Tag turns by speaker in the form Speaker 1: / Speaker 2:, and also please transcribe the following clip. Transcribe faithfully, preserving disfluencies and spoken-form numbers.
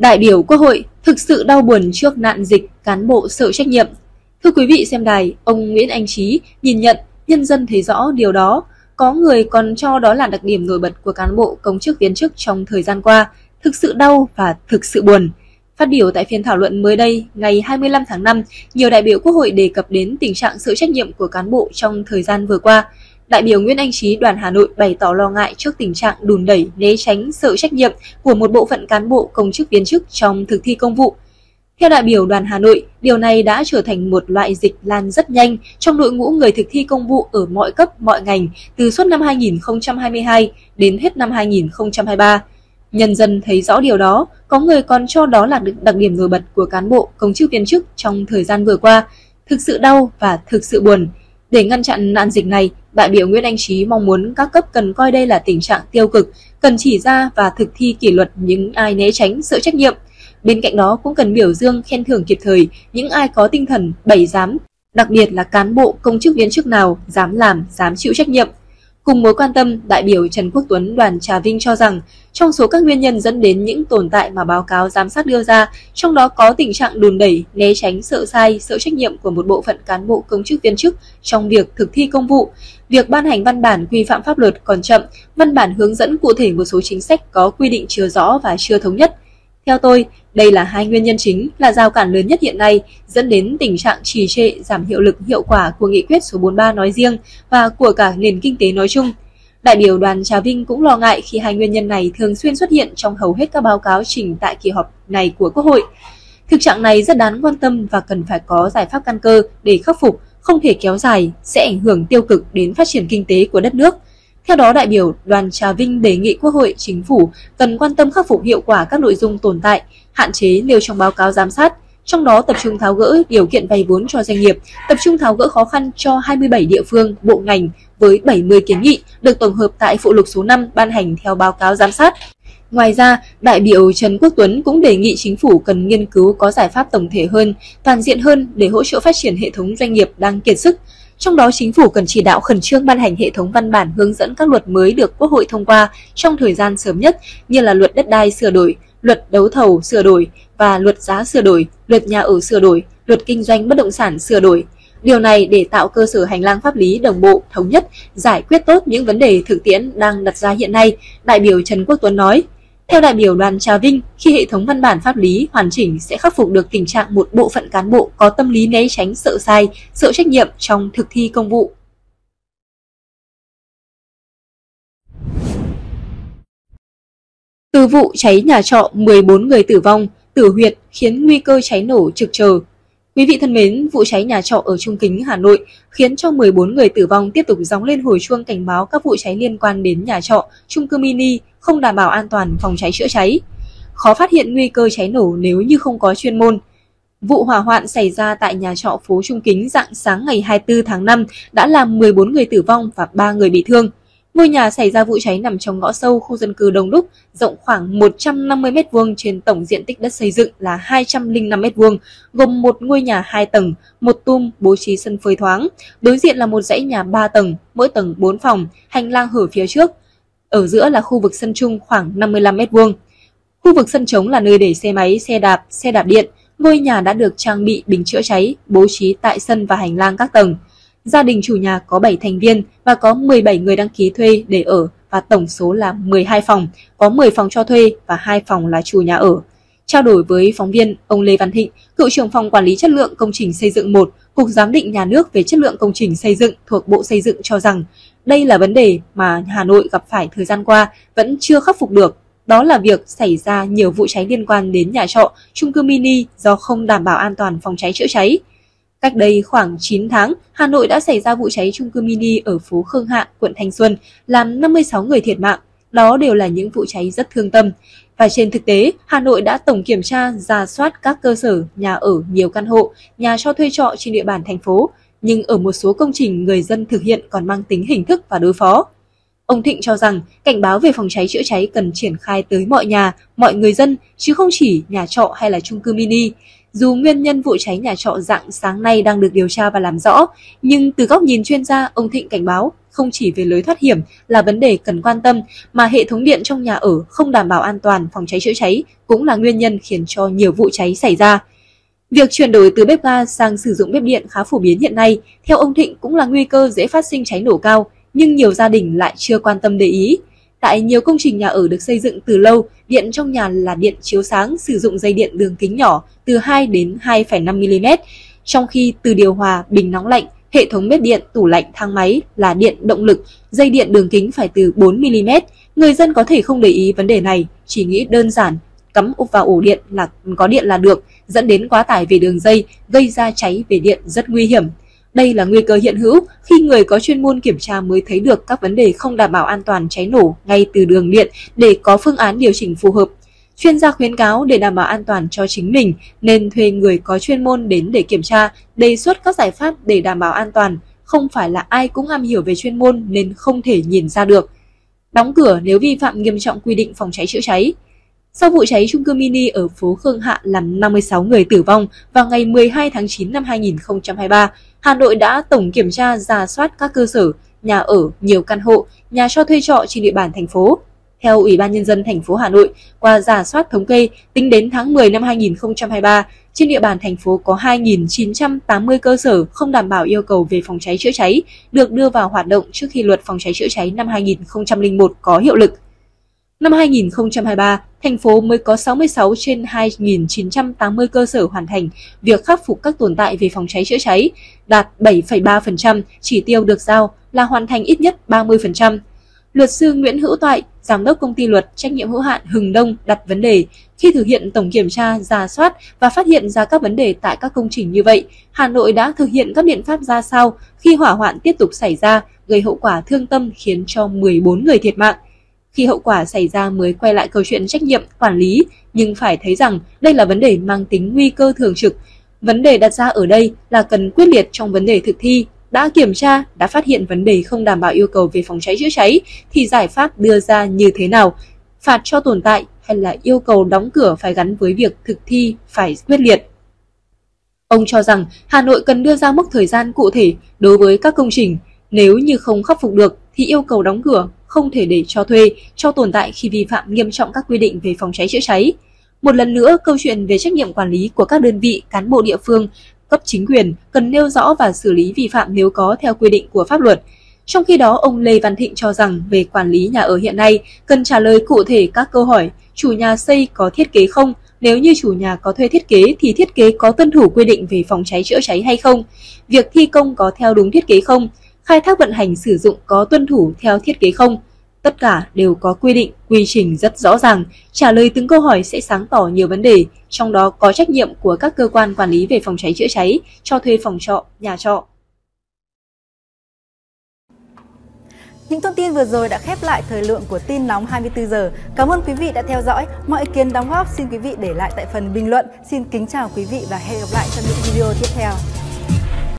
Speaker 1: Đại biểu Quốc hội thực sự đau buồn trước nạn dịch, cán bộ sợ trách nhiệm. Thưa quý vị xem đài, ông Nguyễn Anh Trí nhìn nhận nhân dân thấy rõ điều đó. Có người còn cho đó là đặc điểm nổi bật của cán bộ công chức viên chức trong thời gian qua. Thực sự đau và thực sự buồn. Phát biểu tại phiên thảo luận mới đây, ngày hai mươi lăm tháng năm, nhiều đại biểu Quốc hội đề cập đến tình trạng sợ trách nhiệm của cán bộ trong thời gian vừa qua. Đại biểu Nguyễn Anh Trí đoàn Hà Nội bày tỏ lo ngại trước tình trạng đùn đẩy, né tránh, sợ trách nhiệm của một bộ phận cán bộ công chức viên chức trong thực thi công vụ. Theo đại biểu đoàn Hà Nội, điều này đã trở thành một loại dịch lan rất nhanh trong đội ngũ người thực thi công vụ ở mọi cấp, mọi ngành từ suốt năm hai nghìn không trăm hai mươi hai đến hết năm hai nghìn không trăm hai mươi ba. Nhân dân thấy rõ điều đó, có người còn cho đó là đặc điểm nổi bật của cán bộ công chức viên chức trong thời gian vừa qua. Thực sự đau và thực sự buồn. Để ngăn chặn nạn dịch này, đại biểu Nguyễn Anh Trí mong muốn các cấp cần coi đây là tình trạng tiêu cực, cần chỉ ra và thực thi kỷ luật những ai né tránh, sợ trách nhiệm. Bên cạnh đó cũng cần biểu dương khen thưởng kịp thời những ai có tinh thần bẩy dám, đặc biệt là cán bộ công chức viên chức nào dám làm, dám chịu trách nhiệm. Cùng mối quan tâm, đại biểu Trần Quốc Tuấn đoàn Trà Vinh cho rằng trong số các nguyên nhân dẫn đến những tồn tại mà báo cáo giám sát đưa ra, trong đó có tình trạng đùn đẩy, né tránh, sợ sai, sợ trách nhiệm của một bộ phận cán bộ công chức viên chức trong việc thực thi công vụ, việc ban hành văn bản quy phạm pháp luật còn chậm, văn bản hướng dẫn cụ thể một số chính sách có quy định chưa rõ và chưa thống nhất. Theo tôi, đây là hai nguyên nhân chính, là rào cản lớn nhất hiện nay dẫn đến tình trạng trì trệ, giảm hiệu lực hiệu quả của nghị quyết số bốn mươi ba nói riêng và của cả nền kinh tế nói chung. Đại biểu đoàn Trà Vinh cũng lo ngại khi hai nguyên nhân này thường xuyên xuất hiện trong hầu hết các báo cáo trình tại kỳ họp này của Quốc hội. Thực trạng này rất đáng quan tâm và cần phải có giải pháp căn cơ để khắc phục, không thể kéo dài, sẽ ảnh hưởng tiêu cực đến phát triển kinh tế của đất nước. Theo đó, đại biểu đoàn Trà Vinh đề nghị Quốc hội, Chính phủ cần quan tâm khắc phục hiệu quả các nội dung tồn tại, hạn chế nêu trong báo cáo giám sát, trong đó tập trung tháo gỡ điều kiện vay vốn cho doanh nghiệp, tập trung tháo gỡ khó khăn cho hai mươi bảy địa phương, bộ ngành với bảy mươi kiến nghị được tổng hợp tại phụ lục số năm ban hành theo báo cáo giám sát. Ngoài ra, đại biểu Trần Quốc Tuấn cũng đề nghị Chính phủ cần nghiên cứu có giải pháp tổng thể hơn, toàn diện hơn để hỗ trợ phát triển hệ thống doanh nghiệp đang kiệt sức. Trong đó, Chính phủ cần chỉ đạo khẩn trương ban hành hệ thống văn bản hướng dẫn các luật mới được Quốc hội thông qua trong thời gian sớm nhất như là luật đất đai sửa đổi, luật đấu thầu sửa đổi và luật giá sửa đổi, luật nhà ở sửa đổi, luật kinh doanh bất động sản sửa đổi. Điều này để tạo cơ sở hành lang pháp lý đồng bộ, thống nhất, giải quyết tốt những vấn đề thực tiễn đang đặt ra hiện nay, đại biểu Trần Quốc Tuấn nói. Theo đại biểu đoàn Trà Vinh, khi hệ thống văn bản pháp lý hoàn chỉnh sẽ khắc phục được tình trạng một bộ phận cán bộ có tâm lý né tránh, sợ sai, sợ trách nhiệm trong thực thi công vụ. Từ vụ cháy nhà trọ mười bốn người tử vong, tử huyệt khiến nguy cơ cháy nổ trực chờ. Quý vị thân mến, vụ cháy nhà trọ ở Trung Kính, Hà Nội khiến cho mười bốn người tử vong tiếp tục gióng lên hồi chuông cảnh báo các vụ cháy liên quan đến nhà trọ, chung cư mini không đảm bảo an toàn phòng cháy chữa cháy. Khó phát hiện nguy cơ cháy nổ nếu như không có chuyên môn. Vụ hỏa hoạn xảy ra tại nhà trọ phố Trung Kính rạng sáng ngày hai mươi tư tháng năm đã làm mười bốn người tử vong và ba người bị thương. Ngôi nhà xảy ra vụ cháy nằm trong ngõ sâu khu dân cư đông đúc, rộng khoảng một trăm năm mươi mét vuông trên tổng diện tích đất xây dựng là hai trăm lẻ năm mét vuông, gồm một ngôi nhà hai tầng, một tum bố trí sân phơi thoáng. Đối diện là một dãy nhà ba tầng, mỗi tầng bốn phòng, hành lang hở phía trước. Ở giữa là khu vực sân chung khoảng năm mươi lăm mét vuông. Khu vực sân trống là nơi để xe máy, xe đạp, xe đạp điện. Ngôi nhà đã được trang bị bình chữa cháy, bố trí tại sân và hành lang các tầng. Gia đình chủ nhà có bảy thành viên và có mười bảy người đăng ký thuê để ở và tổng số là mười hai phòng, có mười phòng cho thuê và hai phòng là chủ nhà ở. Trao đổi với phóng viên, ông Lê Văn Thịnh, cựu trưởng phòng quản lý chất lượng công trình xây dựng một, Cục Giám định Nhà nước về chất lượng công trình xây dựng thuộc Bộ Xây dựng cho rằng đây là vấn đề mà Hà Nội gặp phải thời gian qua vẫn chưa khắc phục được. Đó là việc xảy ra nhiều vụ cháy liên quan đến nhà trọ, chung cư mini do không đảm bảo an toàn phòng cháy chữa cháy. Cách đây khoảng chín tháng, Hà Nội đã xảy ra vụ cháy chung cư mini ở phố Khương Hạ, quận Thanh Xuân, làm năm mươi sáu người thiệt mạng. Đó đều là những vụ cháy rất thương tâm. Và trên thực tế, Hà Nội đã tổng kiểm tra, rà soát các cơ sở, nhà ở nhiều căn hộ, nhà cho thuê trọ trên địa bàn thành phố. Nhưng ở một số công trình người dân thực hiện còn mang tính hình thức và đối phó. Ông Thịnh cho rằng cảnh báo về phòng cháy chữa cháy cần triển khai tới mọi nhà, mọi người dân, chứ không chỉ nhà trọ hay là chung cư mini. Dù nguyên nhân vụ cháy nhà trọ rạng sáng nay đang được điều tra và làm rõ, nhưng từ góc nhìn chuyên gia, ông Thịnh cảnh báo không chỉ về lối thoát hiểm là vấn đề cần quan tâm, mà hệ thống điện trong nhà ở không đảm bảo an toàn phòng cháy chữa cháy cũng là nguyên nhân khiến cho nhiều vụ cháy xảy ra. Việc chuyển đổi từ bếp ga sang sử dụng bếp điện khá phổ biến hiện nay, theo ông Thịnh cũng là nguy cơ dễ phát sinh cháy nổ cao, nhưng nhiều gia đình lại chưa quan tâm để ý. Tại nhiều công trình nhà ở được xây dựng từ lâu, điện trong nhà là điện chiếu sáng sử dụng dây điện đường kính nhỏ từ hai đến hai phẩy năm mi-li-mét, trong khi từ điều hòa, bình nóng lạnh, hệ thống bếp điện, tủ lạnh, thang máy là điện động lực, dây điện đường kính phải từ bốn mi-li-mét. Người dân có thể không để ý vấn đề này, chỉ nghĩ đơn giản cắm úp vào ổ điện là có điện là được, dẫn đến quá tải về đường dây, gây ra cháy về điện rất nguy hiểm. Đây là nguy cơ hiện hữu khi người có chuyên môn kiểm tra mới thấy được các vấn đề không đảm bảo an toàn cháy nổ ngay từ đường điện để có phương án điều chỉnh phù hợp. Chuyên gia khuyến cáo để đảm bảo an toàn cho chính mình nên thuê người có chuyên môn đến để kiểm tra, đề xuất các giải pháp để đảm bảo an toàn. Không phải là ai cũng am hiểu về chuyên môn nên không thể nhìn ra được. Đóng cửa nếu vi phạm nghiêm trọng quy định phòng cháy chữa cháy. Sau vụ cháy chung cư mini ở phố Khương Hạ làm năm mươi sáu người tử vong vào ngày mười hai tháng chín năm hai nghìn không trăm hai mươi ba, Hà Nội đã tổng kiểm tra rà soát các cơ sở, nhà ở, nhiều căn hộ, nhà cho thuê trọ trên địa bàn thành phố. Theo Ủy ban Nhân dân thành phố Hà Nội, qua rà soát thống kê, tính đến tháng mười năm hai nghìn không trăm hai mươi ba, trên địa bàn thành phố có hai nghìn chín trăm tám mươi cơ sở không đảm bảo yêu cầu về phòng cháy chữa cháy được đưa vào hoạt động trước khi luật phòng cháy chữa cháy năm hai nghìn không trăm lẻ một có hiệu lực. Năm hai nghìn không trăm hai mươi ba, thành phố mới có sáu mươi sáu trên hai nghìn chín trăm tám mươi cơ sở hoàn thành việc khắc phục các tồn tại về phòng cháy chữa cháy, đạt bảy phẩy ba phần trăm, chỉ tiêu được giao là hoàn thành ít nhất ba mươi phần trăm. Luật sư Nguyễn Hữu Toại, Giám đốc Công ty Luật trách nhiệm hữu hạn Hừng Đông đặt vấn đề, khi thực hiện tổng kiểm tra, rà soát và phát hiện ra các vấn đề tại các công trình như vậy, Hà Nội đã thực hiện các biện pháp ra sao khi hỏa hoạn tiếp tục xảy ra, gây hậu quả thương tâm khiến cho mười bốn người thiệt mạng. Khi hậu quả xảy ra mới quay lại câu chuyện trách nhiệm, quản lý, nhưng phải thấy rằng đây là vấn đề mang tính nguy cơ thường trực. Vấn đề đặt ra ở đây là cần quyết liệt trong vấn đề thực thi. Đã kiểm tra, đã phát hiện vấn đề không đảm bảo yêu cầu về phòng cháy chữa cháy thì giải pháp đưa ra như thế nào? Phạt cho tồn tại hay là yêu cầu đóng cửa phải gắn với việc thực thi phải quyết liệt? Ông cho rằng Hà Nội cần đưa ra mốc thời gian cụ thể đối với các công trình. Nếu như không khắc phục được thì yêu cầu đóng cửa, không thể để cho thuê, cho tồn tại khi vi phạm nghiêm trọng các quy định về phòng cháy chữa cháy. Một lần nữa, câu chuyện về trách nhiệm quản lý của các đơn vị, cán bộ địa phương, cấp chính quyền cần nêu rõ và xử lý vi phạm nếu có theo quy định của pháp luật. Trong khi đó, ông Lê Văn Thịnh cho rằng về quản lý nhà ở hiện nay cần trả lời cụ thể các câu hỏi: chủ nhà xây có thiết kế không? Nếu như chủ nhà có thuê thiết kế thì thiết kế có tuân thủ quy định về phòng cháy chữa cháy hay không? Việc thi công có theo đúng thiết kế không? Khai thác vận hành sử dụng có tuân thủ theo thiết kế không? Tất cả đều có quy định, quy trình rất rõ ràng. Trả lời từng câu hỏi sẽ sáng tỏ nhiều vấn đề, trong đó có trách nhiệm của các cơ quan quản lý về phòng cháy chữa cháy, cho thuê phòng trọ, nhà trọ.
Speaker 2: Những thông tin vừa rồi đã khép lại thời lượng của tin nóng hai mươi tư giờ. Cảm ơn quý vị đã theo dõi. Mọi ý kiến đóng góp xin quý vị để lại tại phần bình luận. Xin kính chào quý vị và hẹn gặp lại trong những video tiếp theo.